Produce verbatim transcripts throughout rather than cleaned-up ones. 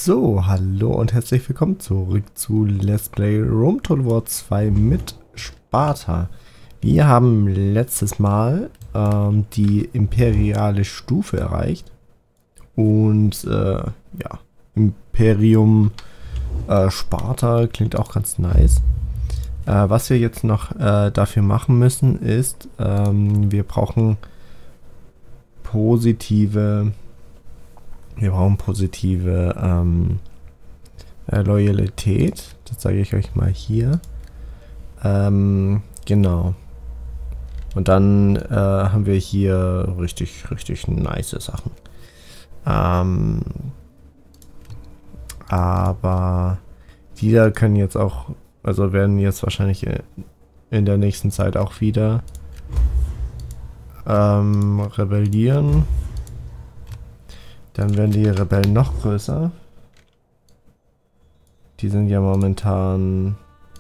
So, hallo und herzlich willkommen zurück zu Let's Play Rome Total War zwei mit Sparta. Wir haben letztes Mal ähm, die imperiale Stufe erreicht und äh, ja, Imperium äh, Sparta klingt auch ganz nice. Äh, was wir jetzt noch äh, dafür machen müssen ist, ähm, wir brauchen positive Wir brauchen positive ähm, äh, Loyalität. Das zeige ich euch mal hier. Ähm, genau. Und dann äh, haben wir hier richtig, richtig nice Sachen. Ähm, aber die da können jetzt auch, also werden jetzt wahrscheinlich in der nächsten Zeit auch wieder ähm, rebellieren. Dann werden die Rebellen noch größer. Die sind ja momentan...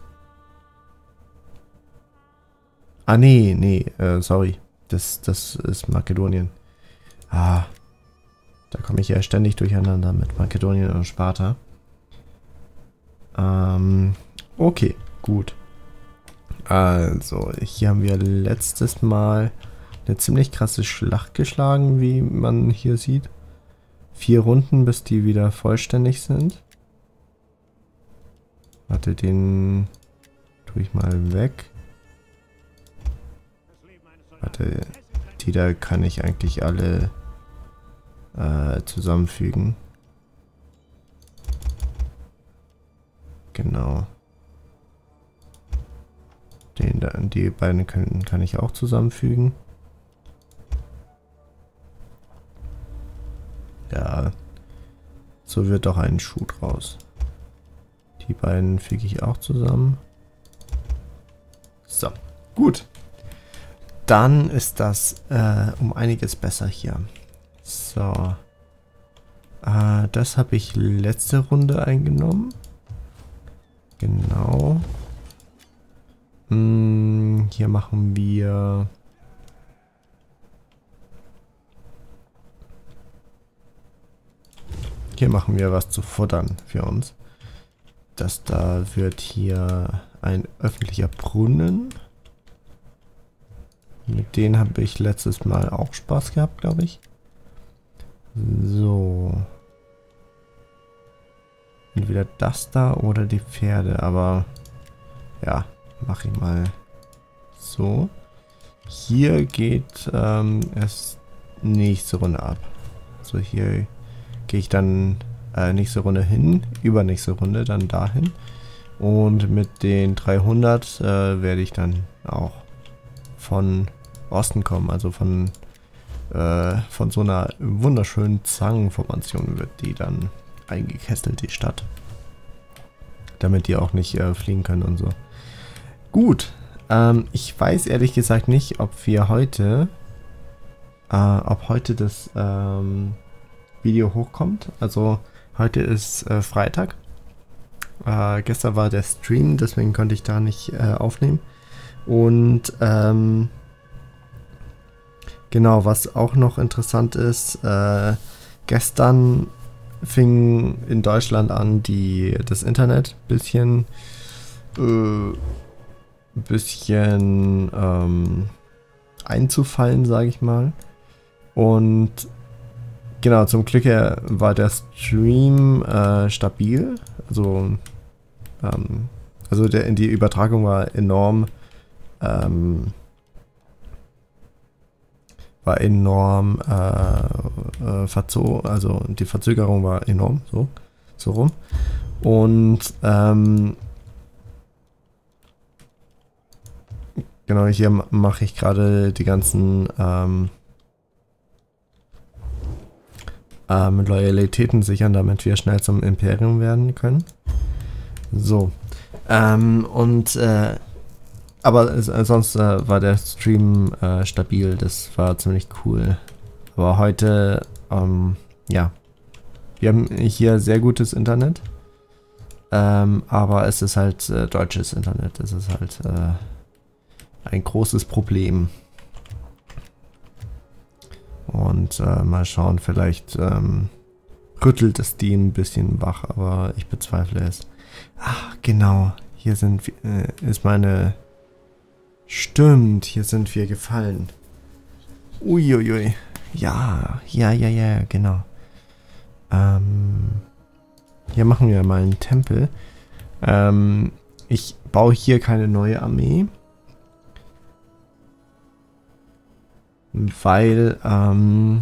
Ah, nee, nee, äh, sorry. Das, das ist Makedonien. Ah, da komme ich ja ständig durcheinander mit Makedonien und Sparta. Ähm, okay, gut. Also, hier haben wir letztes Mal eine ziemlich krasse Schlacht geschlagen, wie man hier sieht. Vier Runden, bis die wieder vollständig sind. Warte, den tue ich mal weg. Warte, die da kann ich eigentlich alle äh, zusammenfügen. Genau. Den da, die beiden können, kann ich auch zusammenfügen. Ja, so wird doch ein Schuh draus. Die beiden füge ich auch zusammen. So, gut. Dann ist das äh, um einiges besser hier. So. Äh, das habe ich letzte Runde eingenommen. Genau. Hm, hier machen wir... Hier machen wir was zu futtern für uns. Das da wird hier ein öffentlicher Brunnen. Mit denen habe ich letztes Mal auch Spaß gehabt, glaube ich. So. Entweder das da oder die Pferde, aber ja, mache ich mal so. Hier geht ähm, erst nächste Runde ab. Also hier gehe ich dann äh, nächste Runde hin, übernächste Runde dann dahin. Und mit den dreihundert äh, werde ich dann auch von Osten kommen, also von, äh, von so einer wunderschönen Zangenformation wird die dann eingekesselt, die Stadt. Damit die auch nicht äh, fliegen können und so. Gut, ähm, ich weiß ehrlich gesagt nicht, ob wir heute, äh, ob heute das, ähm, Video hochkommt. Also heute ist äh, Freitag. Äh, gestern war der Stream, deswegen konnte ich da nicht äh, aufnehmen. Und ähm, genau, was auch noch interessant ist, äh, gestern fing in Deutschland an, die das Internet bisschen äh, bisschen ähm, einzufallen, sage ich mal. Und genau, zum Glück war der Stream äh, stabil. Also, ähm, also der, die Übertragung war enorm, ähm, war enorm äh, äh, verzogen, also die Verzögerung war enorm, so, so rum. Und ähm, genau, hier mache ich gerade die ganzen ähm, Ähm, Loyalitäten sichern, damit wir schnell zum Imperium werden können. So. Ähm, und äh, aber äh, sonst äh, war der Stream äh, stabil, das war ziemlich cool. Aber heute, ähm, ja. Wir haben hier sehr gutes Internet. Ähm, aber es ist halt äh, deutsches Internet. Es ist halt äh, ein großes Problem. Und äh, mal schauen, vielleicht ähm, rüttelt es die ein bisschen wach, aber ich bezweifle es. Ach, genau. Hier sind wir, äh, ist meine... Stimmt, hier sind wir gefallen. Uiuiui. Ja, ja, ja, ja, genau. Ähm, hier machen wir mal einen Tempel. Ähm, ich baue hier keine neue Armee. Weil, ähm...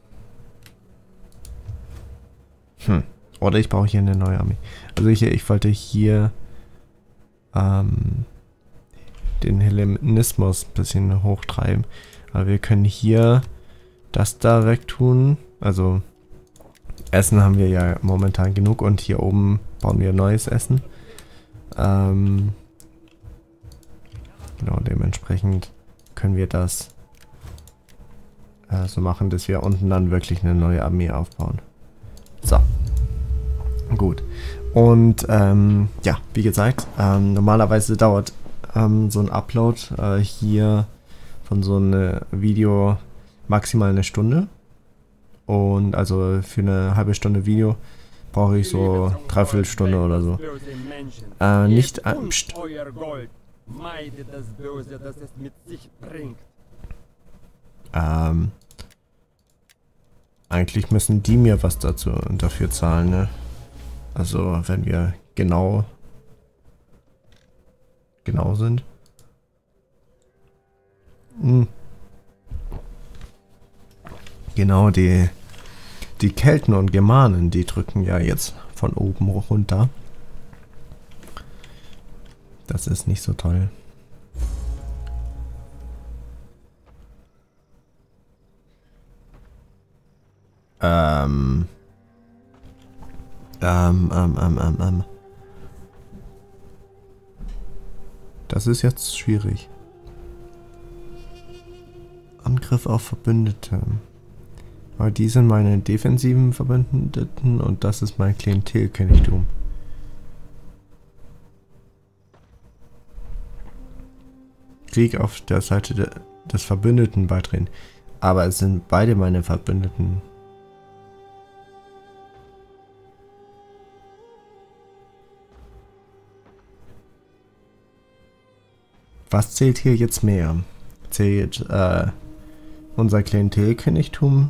Hm. Oder ich baue hier eine neue Armee. Also ich, ich wollte hier ähm, den Hellenismus ein bisschen hochtreiben. Aber wir können hier das da wegtun. Also Essen haben wir ja momentan genug und hier oben bauen wir neues Essen. Ähm, genau, dementsprechend können wir das äh, so machen, dass wir unten dann wirklich eine neue Armee aufbauen. So. Gut. Und ähm, ja, wie gesagt, ähm, normalerweise dauert ähm, so ein Upload äh, hier von so einem Video maximal eine Stunde. Und also für eine halbe Stunde Video brauche ich so dreiviertel Stunde oder so. Äh, nicht... Äh, pst. Ähm... Eigentlich müssen die mir was dazu dafür zahlen, ne? Also wenn wir genau genau sind. Hm. Genau, die die Kelten und Germanen, die drücken ja jetzt von oben runter. Das ist nicht so toll. Ähm, ähm, ähm, ähm, ähm, ähm. Das ist jetzt schwierig. Angriff auf Verbündete. Aber die sind meine defensiven Verbündeten und das ist mein Klientelkönigtum. Krieg auf der Seite de des Verbündeten beitreten. Aber es sind beide meine Verbündeten. Was zählt hier jetzt mehr? Zählt äh, unser Klientelkönigtum?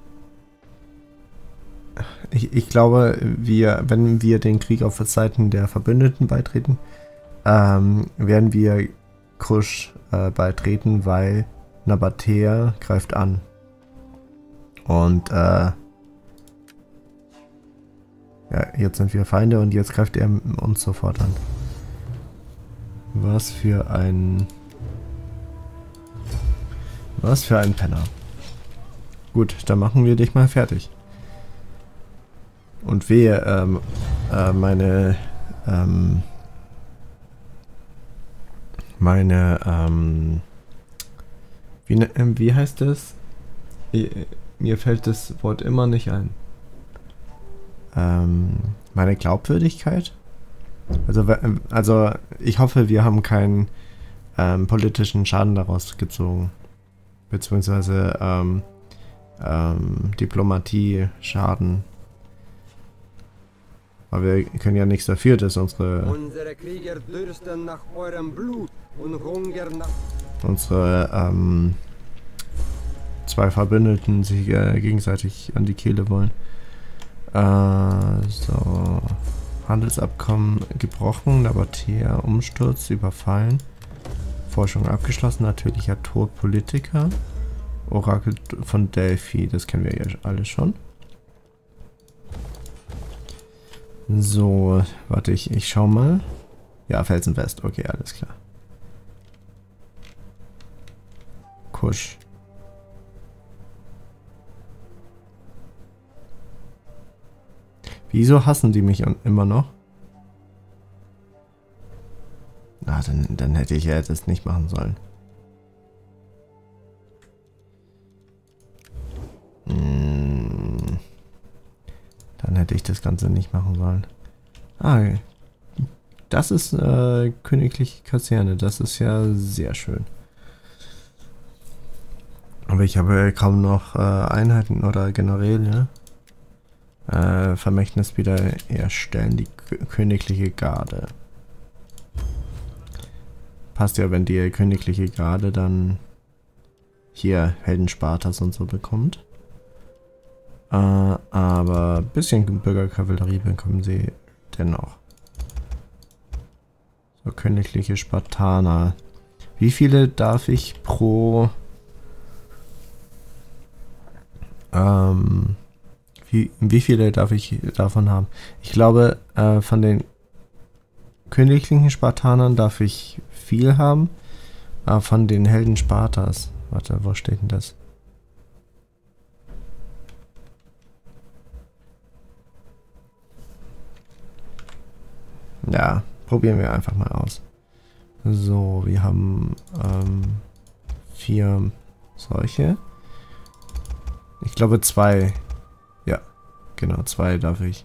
Ich, ich glaube, wir, wenn wir den Krieg auf Seiten der Verbündeten beitreten, ähm, werden wir Krusch äh, beitreten, weil Nabatäa greift an. Und äh, ja, jetzt sind wir Feinde und jetzt greift er uns sofort an. Was für ein... Was für ein Penner. Gut, dann machen wir dich mal fertig. Und wehe, ähm, äh, meine, ähm, meine, ähm, wie, äh, wie heißt das? Mir fällt das Wort immer nicht ein. Ähm, meine Glaubwürdigkeit? Also, also ich hoffe, wir haben keinen ähm, politischen Schaden daraus gezogen. Beziehungsweise ähm, ähm, Diplomatie-Schaden. Aber wir können ja nichts dafür, dass unsere... Unsere Krieger dürsten nach eurem Blut und hungern nach... Unsere ähm, zwei Verbündeten sich äh, gegenseitig an die Kehle wollen. Äh, so... Handelsabkommen gebrochen, Nabatäa Umsturz, überfallen. Forschung abgeschlossen, natürlicher Tod Politiker. Orakel von Delphi, das kennen wir ja alle schon. So, warte, ich, ich schau mal. Ja, Felsenfest, okay, alles klar. Kusch. Wieso hassen die mich immer noch? Ah, dann, dann hätte ich ja das nicht machen sollen. Hm. Dann hätte ich das Ganze nicht machen sollen. Ah, das ist äh, königliche Kaserne. Das ist ja sehr schön. Aber ich habe kaum noch äh, Einheiten oder Generäle. Äh, Vermächtnis wieder erstellen. Die königliche Garde. Passt ja, wenn die königliche Garde dann hier Helden Spartas und so bekommt. Äh, aber ein bisschen Bürgerkavallerie bekommen sie dennoch. So, königliche Spartaner. Wie viele darf ich pro... Ähm... Wie, wie viele darf ich davon haben? Ich glaube, äh, von den königlichen Spartanern darf ich viel haben. Aber von den Helden Spartas. Warte, wo steht denn das? Ja, probieren wir einfach mal aus. So, wir haben ähm, vier solche. Ich glaube zwei. Ja, genau, zwei darf ich.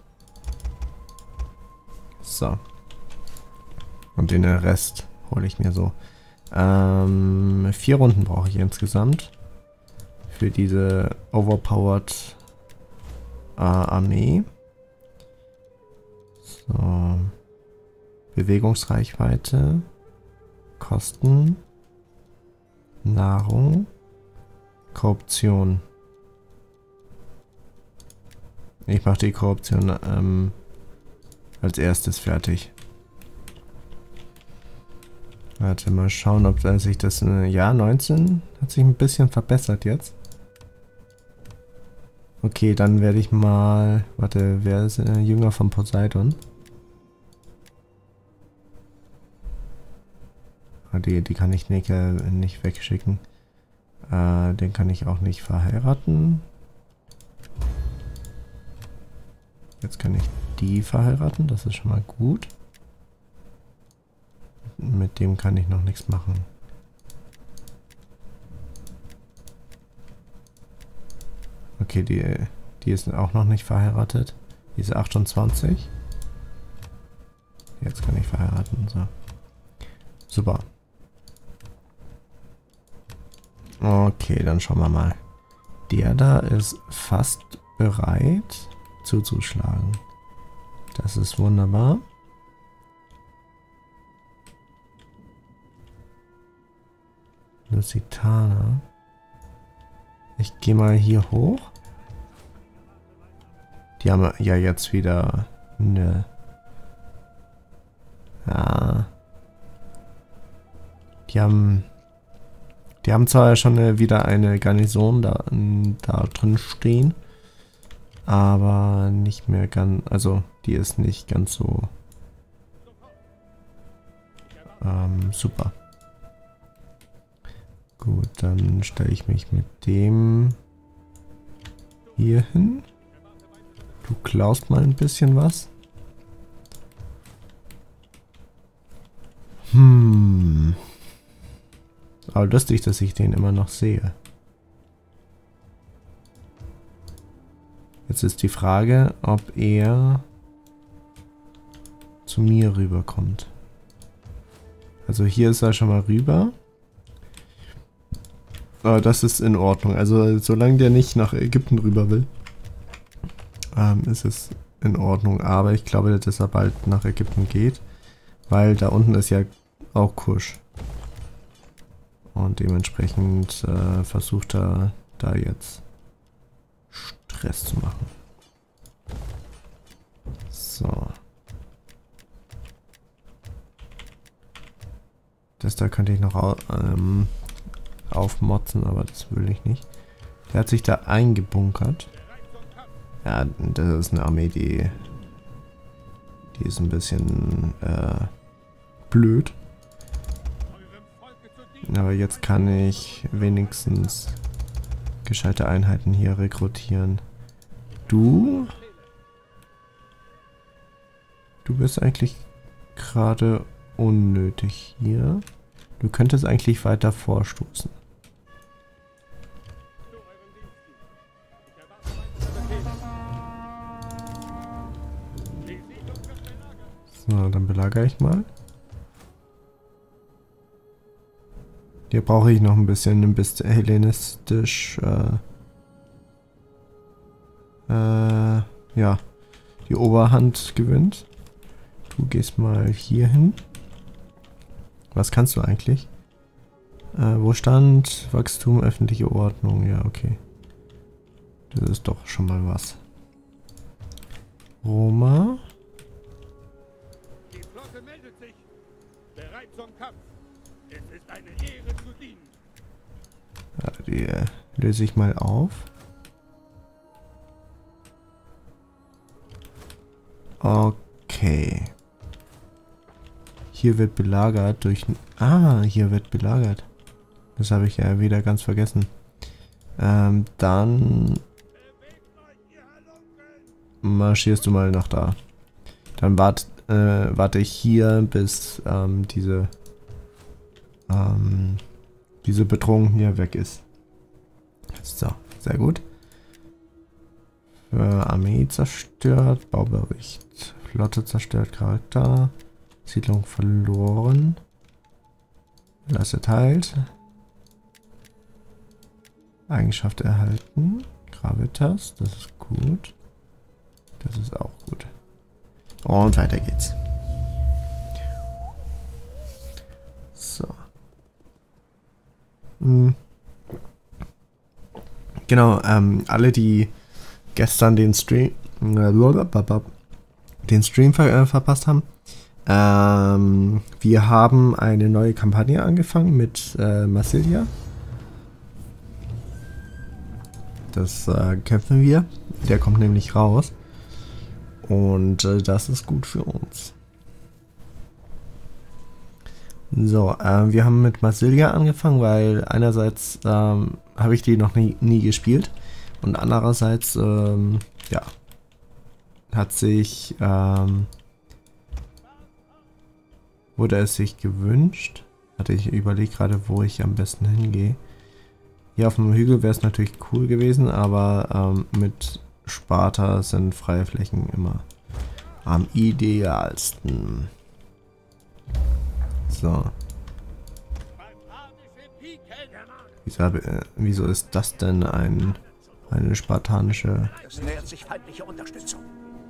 So. Und den Rest hole ich mir so. Ähm, vier Runden brauche ich insgesamt. Für diese overpowered äh, Armee. So. Bewegungsreichweite. Kosten. Nahrung. Korruption. Ich mache die Korruption ähm, als erstes fertig. Warte, mal schauen, ob sich das in Jahr neunzehn hat sich ein bisschen verbessert jetzt. Okay, dann werde ich mal... Warte, wer ist äh, Jünger von Poseidon? Ah, die, die kann ich nicht, äh, nicht wegschicken. Äh, den kann ich auch nicht verheiraten. Jetzt kann ich die verheiraten, das ist schon mal gut. Mit dem kann ich noch nichts machen. Okay, die, die ist auch noch nicht verheiratet. Die ist achtundzwanzig. Jetzt kann ich verheiraten. So. Super. Okay, dann schauen wir mal. Der da ist fast bereit zuzuschlagen. Das ist wunderbar. Lusitana. Ich gehe mal hier hoch. Die haben ja jetzt wieder eine... Ja. Die haben... Die haben zwar schon eine, wieder eine Garnison da, da drin stehen. Aber nicht mehr ganz... Also, die ist nicht ganz so... Ähm, super. Gut, dann stelle ich mich mit dem hier hin. Du klaust mal ein bisschen was. Hm. Aber lustig, dass ich den immer noch sehe. Jetzt ist die Frage, ob er zu mir rüberkommt. Also hier ist er schon mal rüber. Aber das ist in Ordnung. Also solange der nicht nach Ägypten rüber will, ähm, ist es in Ordnung. Aber ich glaube, dass er bald nach Ägypten geht. Weil da unten ist ja auch Kusch. Und dementsprechend äh, versucht er da jetzt Stress zu machen. So. Das da könnte ich noch ähm, aufmotzen, aber das will ich nicht. Der hat sich da eingebunkert. Ja, das ist eine Armee, die, die ist ein bisschen äh, blöd. Aber jetzt kann ich wenigstens gescheite Einheiten hier rekrutieren. Du? Du bist eigentlich gerade unnötig hier. Du könntest eigentlich weiter vorstoßen. So, dann belagere ich mal. Hier brauche ich noch ein bisschen, ein bisschen hellenistisch. Äh, äh, ja, die Oberhand gewinnt. Du gehst mal hier hin. Was kannst du eigentlich? Äh, Wohlstand, Wachstum, öffentliche Ordnung. Ja, okay. Das ist doch schon mal was. Roma. Die Flotte meldet sich. Bereit zum Kampf. Es ist eine Ehre zu dienen. Ja, die äh, löse ich mal auf. Okay. Hier wird belagert durch... Ah, hier wird belagert. Das habe ich ja wieder ganz vergessen. Ähm, dann... marschierst du mal nach da. Dann wart, äh, warte ich hier, bis ähm, diese... Ähm, diese Bedrohung hier weg ist. So, sehr gut. Für Armee zerstört, Baubericht. Flotte zerstört, Charakter. Siedlung verloren. Lass erteilt. Eigenschaft erhalten. Gravitas, das ist gut. Das ist auch gut. Und weiter geht's. So. Hm. Genau, ähm, alle, die gestern den Stream den Stream ver äh, verpasst haben. Ähm, wir haben eine neue Kampagne angefangen mit äh, Marsilia. Das äh, kämpfen wir. Der kommt nämlich raus. Und äh, das ist gut für uns. So, äh, wir haben mit Marsilia angefangen, weil einerseits ähm, habe ich die noch nie, nie gespielt. Und andererseits, ähm, ja, hat sich, ähm, wurde es sich gewünscht. Hatte ich überlegt gerade, wo ich am besten hingehe. Hier auf dem Hügel wäre es natürlich cool gewesen, aber ähm, mit Sparta sind freie Flächen immer am idealsten. So. Wieso, äh, wieso ist das denn ein, eine spartanische... Es nähert sich feindliche Unterstützung.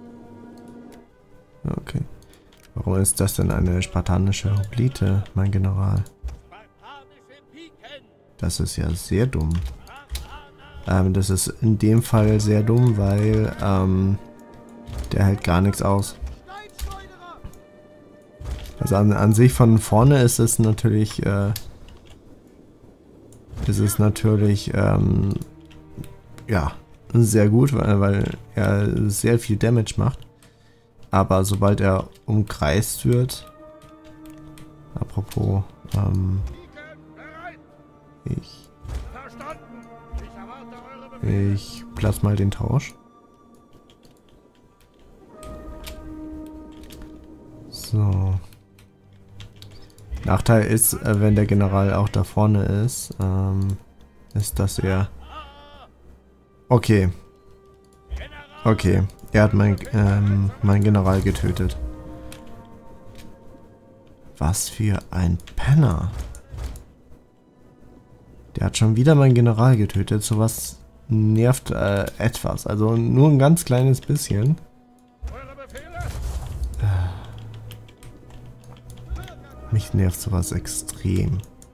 Okay. Warum ist das denn eine spartanische Hoplite, mein General? Das ist ja sehr dumm. Ähm, das ist in dem Fall sehr dumm, weil ähm, der hält gar nichts aus. Also an, an sich von vorne ist es natürlich, äh, ist es natürlich, ähm, ja, sehr gut, weil, weil er sehr viel Damage macht. Aber sobald er umkreist wird, apropos, ähm, ich, ich platz mal den Tausch. So. Nachteil ist, äh, wenn der General auch da vorne ist, ähm, ist, dass er... Okay. Okay. Er hat mein, ähm, mein General getötet. Was für ein Penner. Der hat schon wieder meinen General getötet. Sowas nervt äh, etwas. Also nur ein ganz kleines bisschen. Mich nervt sowas extrem.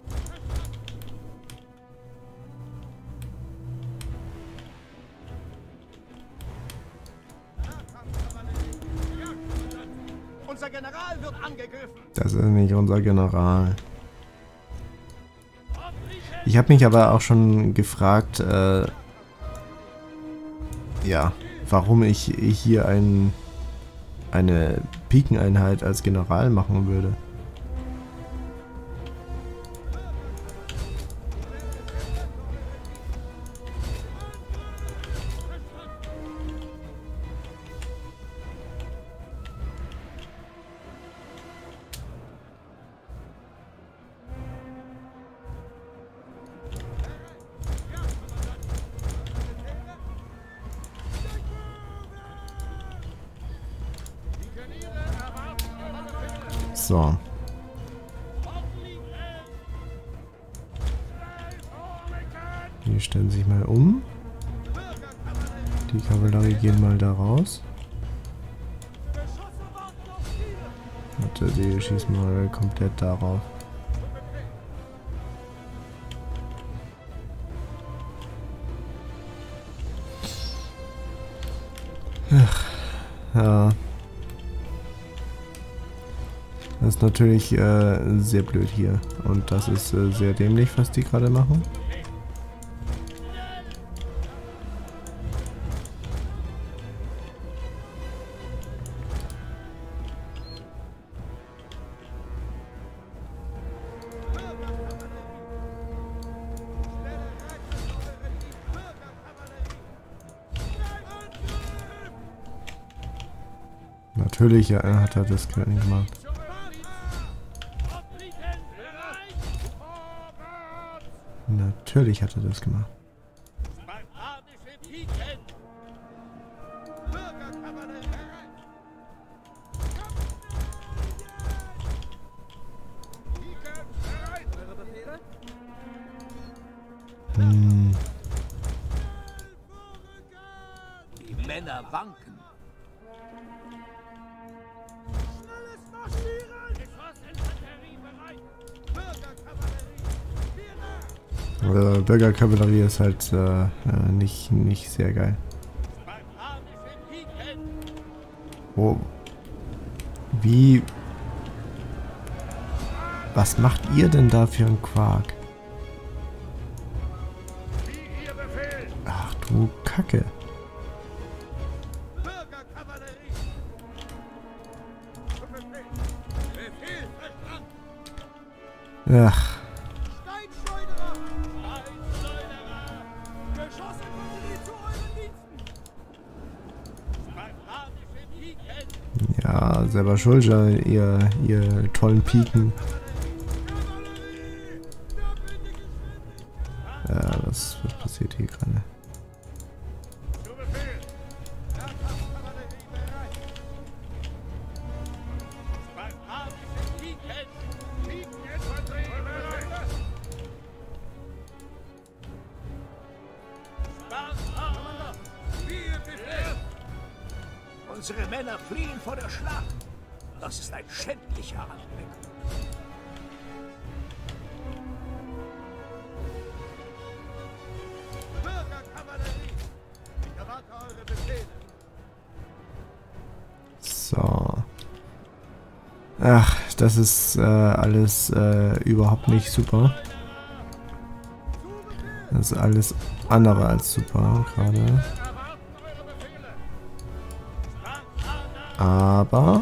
Unser General wird angegriffen. Das ist nicht unser General. Ich habe mich aber auch schon gefragt, äh, ja, warum ich hier ein, eine Pikeneinheit als General machen würde. So. Die stellen sich mal um. Die Kavallerie gehen mal da raus. Warte, die schießen mal komplett darauf. Ach, ja. Das ist natürlich äh, sehr blöd hier. Und das ist äh, sehr dämlich, was die gerade machen. Natürlich ja, hat er das gemacht. Natürlich hat er das gemacht. Hm. Die Männer wanken. Äh, Bürgerkavallerie ist halt äh, äh, nicht, nicht sehr geil. Oh. Wie... Was macht ihr denn da für einen Quark? Ach du Kacke. Ach. Ja, selber schuld, ihr, ihr tollen Piken. Ja, was, was passiert hier gerade? Unsere Männer fliehen vor der Schlacht. Das ist ein schändlicher Anblick. Bürgerkavallerie, ich erwarte eure Befehle. So. Ach, das ist äh, alles äh, überhaupt nicht super. Das ist alles andere als super gerade. Aber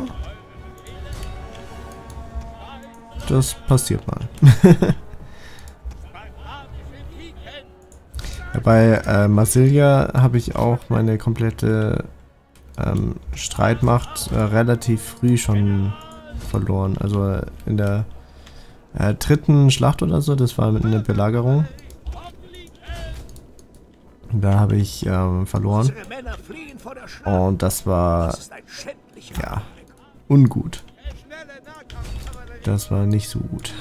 das passiert mal. Ja, bei äh, Marsilia habe ich auch meine komplette ähm, Streitmacht äh, relativ früh schon verloren. Also in der äh, dritten Schlacht oder so, das war eine Belagerung. Da habe ich ähm, verloren. Und das war ja ungut. Das war nicht so gut.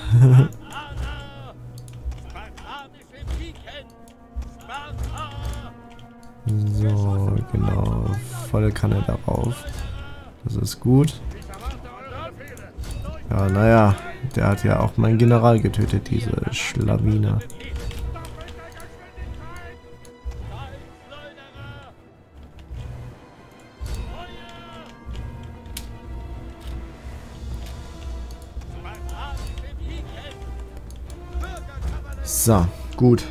So, genau. Volle Kanne darauf. Das ist gut. Ja, naja. Der hat ja auch meinen General getötet, diese Schlawiner. So, gut.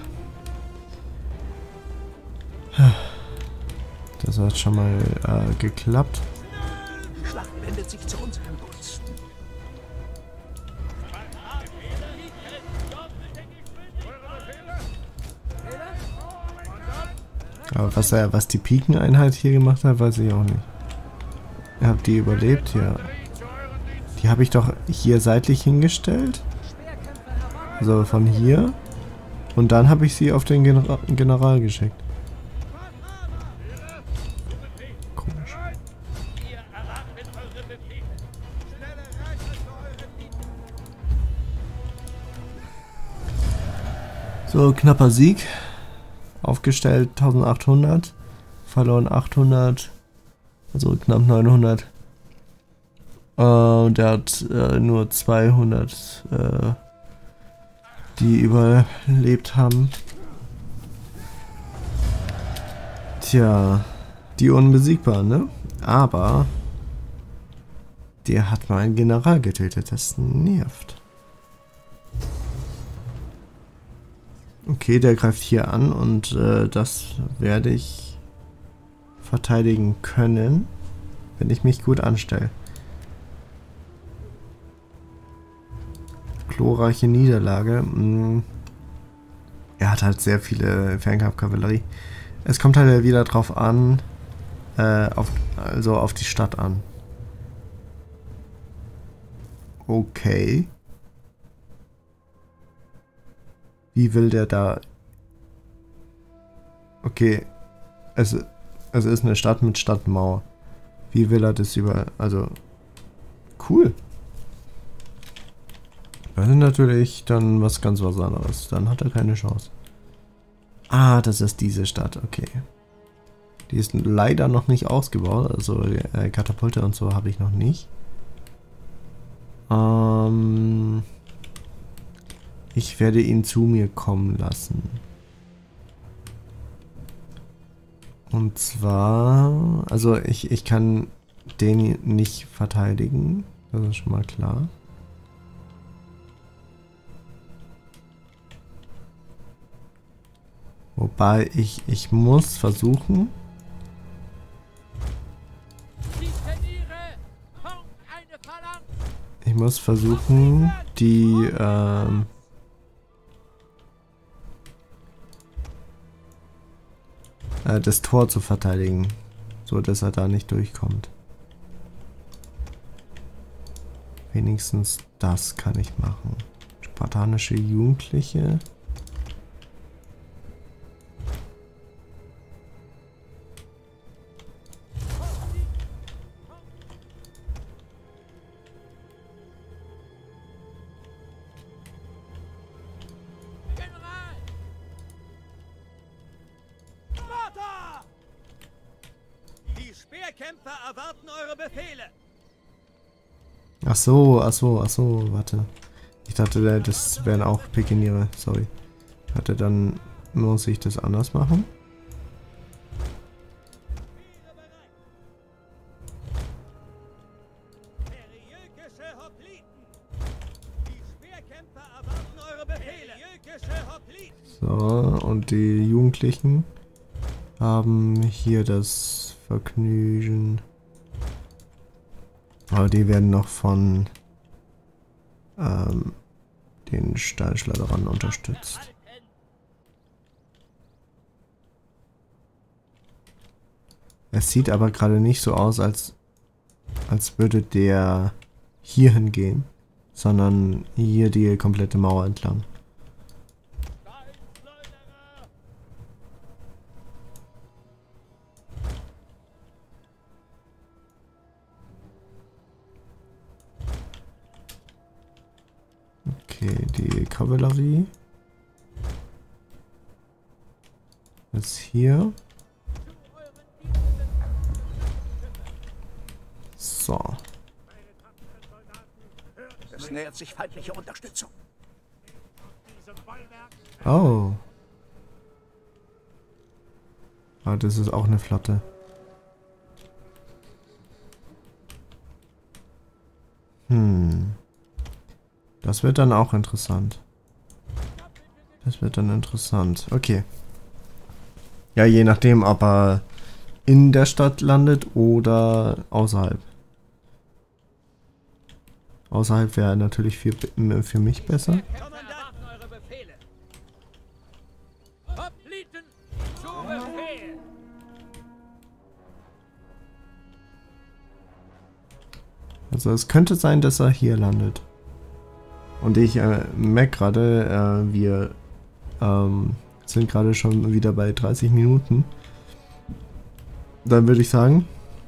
Das hat schon mal äh, geklappt. Die Schlacht wendet sich zu unseren Gunsten. Aber was er, was die Pikeneinheit hier gemacht hat, weiß ich auch nicht. Ihr habt die überlebt, ja. Die habe ich doch hier seitlich hingestellt. So, von hier. Und dann habe ich sie auf den Genera General geschickt. Komisch. So, knapper Sieg. Aufgestellt eintausendachthundert. verloren achthundert, also knapp neunhundert. Äh, und er hat äh, nur zweihundert, äh, die überlebt haben. Tja, die Unbesiegbaren, ne? Aber der hat mal einen General getötet, das nervt. Okay, der greift hier an und äh, das werde ich verteidigen können, wenn ich mich gut anstelle. Glorreiche Niederlage. Hm. Er hat halt sehr viele Fernkampfkavallerie. Es kommt halt wieder drauf an, äh, auf, also auf die Stadt an. Okay. Wie will der da... Okay. Es, es ist eine Stadt mit Stadtmauer. Wie will er das über... Also... Cool. Das ist natürlich dann was ganz was anderes. Dann hat er keine Chance. Ah, das ist diese Stadt. Okay. Die ist leider noch nicht ausgebaut. Also äh, Katapulte und so habe ich noch nicht. Ähm... Ich werde ihn zu mir kommen lassen. Und zwar... Also ich, ich kann den nicht verteidigen. Das ist schon mal klar. Wobei ich... Ich muss versuchen... Ich muss versuchen, die... Ähm, das Tor zu verteidigen, so dass er da nicht durchkommt. Wenigstens das kann ich machen. Spartanische Jugendliche. Speerkämpfer erwarten eure Befehle. Ach so, ach so, ach so, warte. Ich dachte, das wären auch Pikiniere, sorry. Warte, dann muss ich das anders machen. So, und die Jugendlichen haben hier das Vergnügen. Aber die werden noch von ähm, den Steinschleuderern unterstützt. Es sieht aber gerade nicht so aus, als, als würde der hier hingehen, sondern hier die komplette Mauer entlang. Okay, die Kavallerie ist hier. So. Es nähert sich feindliche Unterstützung. Oh. Ah, das ist auch eine Flotte. Hm. Das wird dann auch interessant. Das wird dann interessant. Okay. Ja, je nachdem, ob er in der Stadt landet oder außerhalb. Außerhalb wäre natürlich für, für mich besser. Also es könnte sein, dass er hier landet. Und ich äh, merke gerade, äh, wir ähm, sind gerade schon wieder bei dreißig Minuten. Dann würde ich sagen,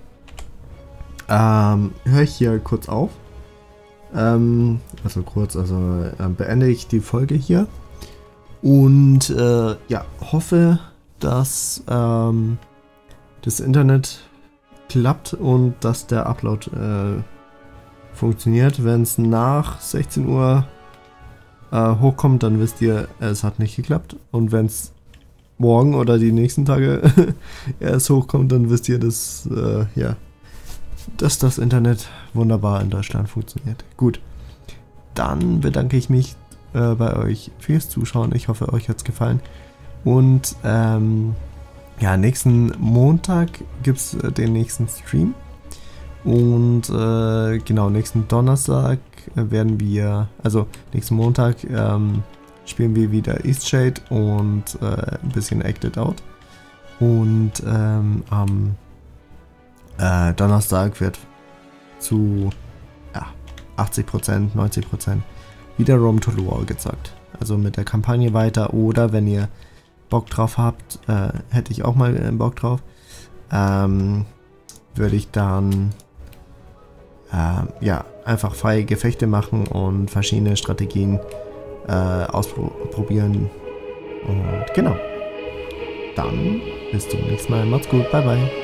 ähm, höre ich hier kurz auf. Ähm, also kurz, also äh, beende ich die Folge hier. Und äh, ja, hoffe, dass ähm, das Internet klappt und dass der Upload äh, funktioniert. Wenn es nach sechzehn Uhr äh, hochkommt, dann wisst ihr, es hat nicht geklappt. Und wenn es morgen oder die nächsten Tage erst hochkommt, dann wisst ihr, dass, äh, ja, dass das Internet wunderbar in Deutschland funktioniert. Gut, dann bedanke ich mich äh, bei euch fürs Zuschauen. Ich hoffe, euch hat es gefallen. Und ähm, ja, nächsten Montag gibt es äh, den nächsten Stream. Und äh, genau, nächsten Donnerstag werden wir, also nächsten Montag ähm, spielen wir wieder Eastshade und äh, ein bisschen Acted Out. Und ähm, am äh, Donnerstag wird zu ja, achtzig Prozent, neunzig Prozent wieder Rome to the Wall gezockt. Also mit der Kampagne weiter, oder wenn ihr Bock drauf habt, äh, hätte ich auch mal äh, Bock drauf, ähm, würde ich dann äh, ja, einfach freie Gefechte machen und verschiedene Strategien äh, ausprobieren. Und genau. Dann bis zum nächsten Mal. Macht's gut. Bye bye.